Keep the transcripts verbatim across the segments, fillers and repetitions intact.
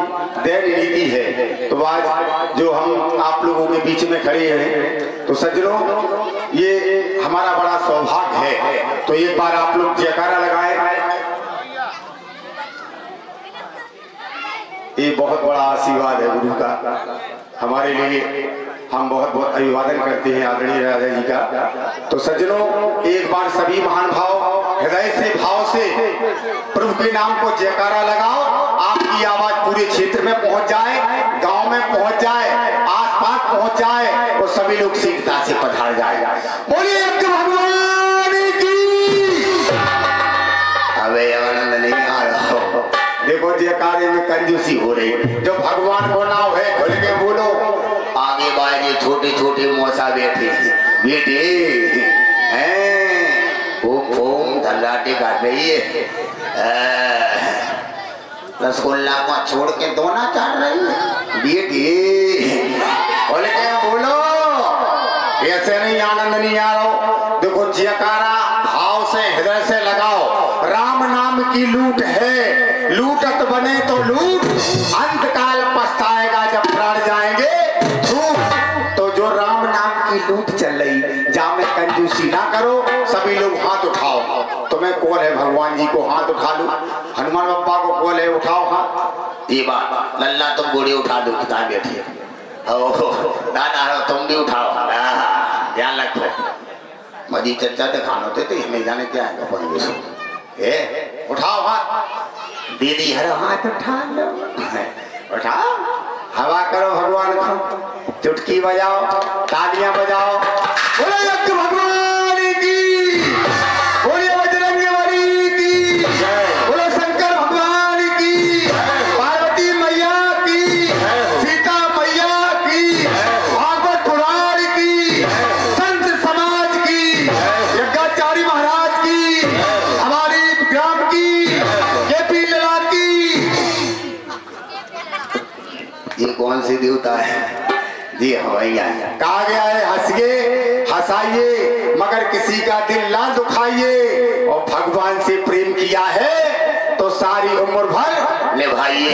Then नीति है। तो आज जो हम आप लोगों के बीच में खड़े हैं, तो सज्जनों ये हमारा बड़ा सौभाग्य है। तो एक बार आप लोग जयकारा लगाए। ये बहुत बड़ा आशीर्वाद है गुरु का हमारे लिए। हम बहुत बहुत अभिवादन करते हैं आदरणीय राजा जी का। तो सज्जनों एक बार सभी महान भाव हृदय से भाव से प्रभु के नाम को जयकारा लगाओ। आपकी आवाज पूरे क्षेत्र में पहुंच जाए, गांव में पहुंच जाए, आसपास पहुंच जाए, और सभी लोग शीघ्रता से पधार जाए। बोलिए भगवान की। अबे आनंद नहीं आ रहा। देखो जयकारे में कंजूसी हो रही। जो भगवान को नाम है खुल के बोलो। आगे बागे छोटे छोटे मौसा बैठे बेटे हैं, वो फोम धल्लाटे काट रही है, रसगुल्ला को छोड़ के दोना चाट रही है बेटी। बोले क्या बोलो, ऐसे नहीं आनंद नहीं आ रहा। देखो जयकारा भाव से हृदय से लगाओ। राम नाम की लूट है, लूटत बने तो लूट, अंतकाल पछताएगा जब प्राण जाएंगे। तो जो राम नाम की लूट चल रही, जहाँ में कंजूसी ना करो। सभी लोग हाथ उठाओ। तुम्हें कौन है भगवान जी को हाथ उठा लो। हनुमान बप्पा को कौन है उठाओ हाथ। ये बात लल्ला तुम बूढ़े उठा दो, किताब बैठी दादा तुम भी उठाओ, ध्यान रखो। मजी चर्चा तो खान होते थे, हमें जाने क्या है। ए उठाओ हाथ। दीदी हर हाथ उठा लो, उठाओ, हवा करो भगवान को, चुटकी बजाओ, तालियां बजाओ। बोलो यज्ञ भगवान की, बोलिए बजरंग बली की, बोलो शंकर भगवान की, पार्वती मैया की, सीता मैया की, भागवत पुराण की, संत समाज की, यज्ञाचार्य महाराज की, हमारी ग्राम की, केपी लला की। ये कौन सी देवता है जी? हवैया कहा गया है हंसिए हंसाइए मगर किसी का दिल ना दुखाइए, और भगवान से प्रेम किया है तो सारी उम्र भर निभाइए।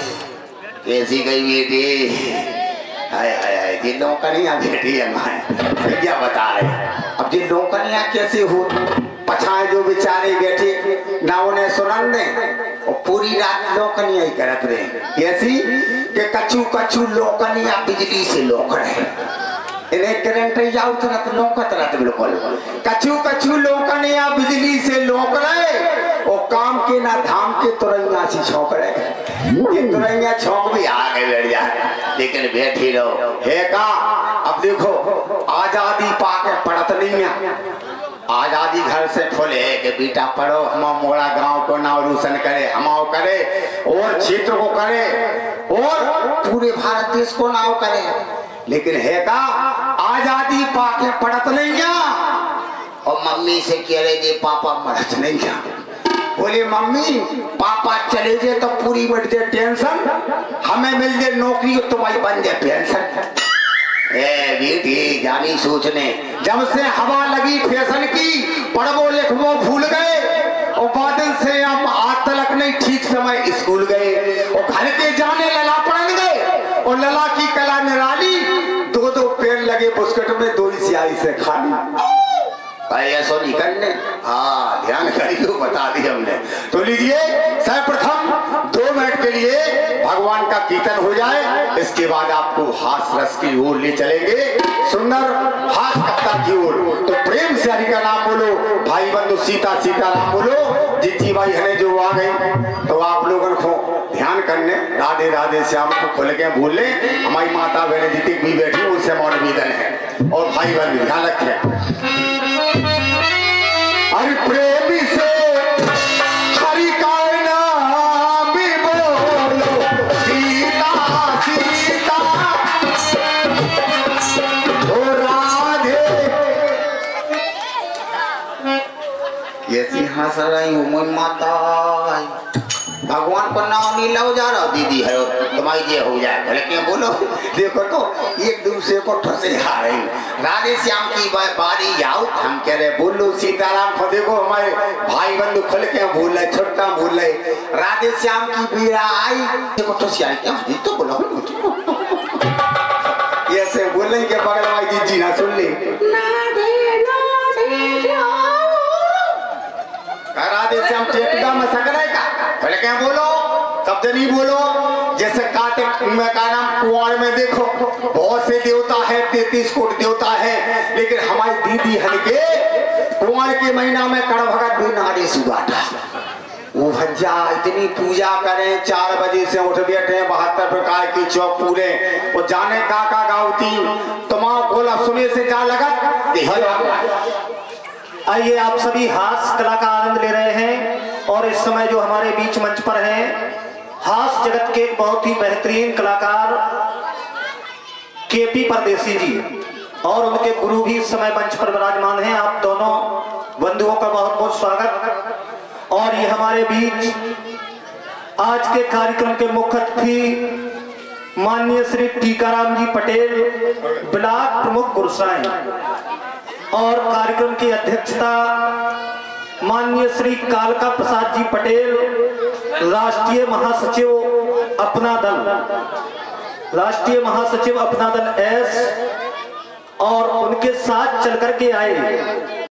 कैसी गई बेटी? हाय हाय हाय, जिन नौकरियां बेटी है मैं क्या बता रहे। अब जिन नौकरियां कैसे हो पछाए जो बेचारे बैठे ना उन्हें सुनन दे, और पूरी रात लोकनिया ही करत रहे। कैसी कि कछु कछु लोकनिया बिजली से लोक रहे, इन्हें करंट जाओ तुरंत लोकत रहते बिल्कुल। कछु कछु लोकनिया बिजली से लोक रहे, और काम के ना धाम के तुरैया से छौक रहे। ये तुरैया छौक भी आ गए बैठ जाए, लेकिन बैठी रहो है का। अब देखो आजादी पाके पड़त नहीं है। आजादी घर से फूले कि बेटा पढ़ो, हम मोड़ा गांव को नाम रोशन करे, हमाओ करे, और क्षेत्र को करे, और पूरे भारत देश को नाम करे। लेकिन है का आजादी पाके पड़त नहीं क्या। और मम्मी से कह रहे थे पापा मरत नहीं क्या। बोले मम्मी पापा चले जाए तो पूरी बढ़ जाए टेंशन, हमें मिल जाए नौकरी तो तुम्हारी बन जाए पेंशन। ए बेटी जानी सोचने, जब से हवा लगी फैशन की, पढ़वो लिखवो भूल गए, और बादल से हम आज तलक नहीं ठीक समय स्कूल गए, और घर के जाने लला पढ़ गए, और लला की कला निराली, दो दो पेड़ लगे बुस्कट में, दो ही स्याही से खाली। ऐसा नहीं करने, हाँ ध्यान करिए, बता दी हमने। तो लीजिए सर्वप्रथम दो मिनट के लिए भगवान का कीर्तन हो जाए, इसके बाद आपको हास रस की ओर ले चलेंगे, सुंदर हास कथा की ओर। तो प्रेम से हरि का नाम बोलो, भाई बंधु सीता सीता राम बोलो। जीती भाई हने जो आ गई, तो आप लोगों को ध्यान करने राधे राधे श्याम को खुल के बोल ले। हमारी माता बहन जितनी भी बैठी उनसे मौन निवेदन है, और भाई बंधु ध्यान रखें। हरि प्रेमी से हरि का नाम बोलो, सीता सीता ओ राधे। ऐसी हंस रही हूँ मैं माता, भगवान को नाम नहीं लो जा रहा दीदी है। तुम माई ये हो जाए भले क्या बोलो। देखो तो एक दूसरे को ठसे आ रही राधे श्याम की बारी आओ हम कह रहे बोलो सीताराम को। देखो हमारे भाई बंधु खुल के बोल रहे छोटा बोल रहे राधे श्याम की बीड़ा आई देखो ठसे आई क्या तो बोलो ऐसे बोल रही के बगल माई जी जी ना सुन ली राधे श्याम टेकड़ा में सकरा का भले क्या बोलो तब जनी बोलो। जैसे कार्तिक में का नाम कुआर में देखो बहुत से देवता है तैतीस कोट देवता है लेकिन हमारी दीदी हनके कुआर के महीना में कड़ भगत भी नारी सुगाटा वो भज्जा इतनी पूजा करें चार बजे से उठ बैठे बहत्तर प्रकार की चौक पूरे वो जाने का का गावती तमाम गोला सुने से जा लगा। आइए आप सभी हास्य कला का आनंद ले रहे हैं और इस समय जो हमारे बीच मंच पर हैं हास्य जगत के बहुत ही बेहतरीन कलाकार केपी परदेसी जी और उनके गुरु भी इस समय मंच पर विराजमान हैं। आप दोनों बंधुओं का बहुत बहुत स्वागत। और ये हमारे बीच आज के कार्यक्रम के मुख्य अतिथि माननीय श्री टीकाराम जी पटेल ब्लॉक प्रमुख गुरसाई और कार्यक्रम की अध्यक्षता माननीय श्री कालका प्रसाद जी पटेल राष्ट्रीय महासचिव अपना दल राष्ट्रीय महासचिव अपना दल एस और उनके साथ चल करके आए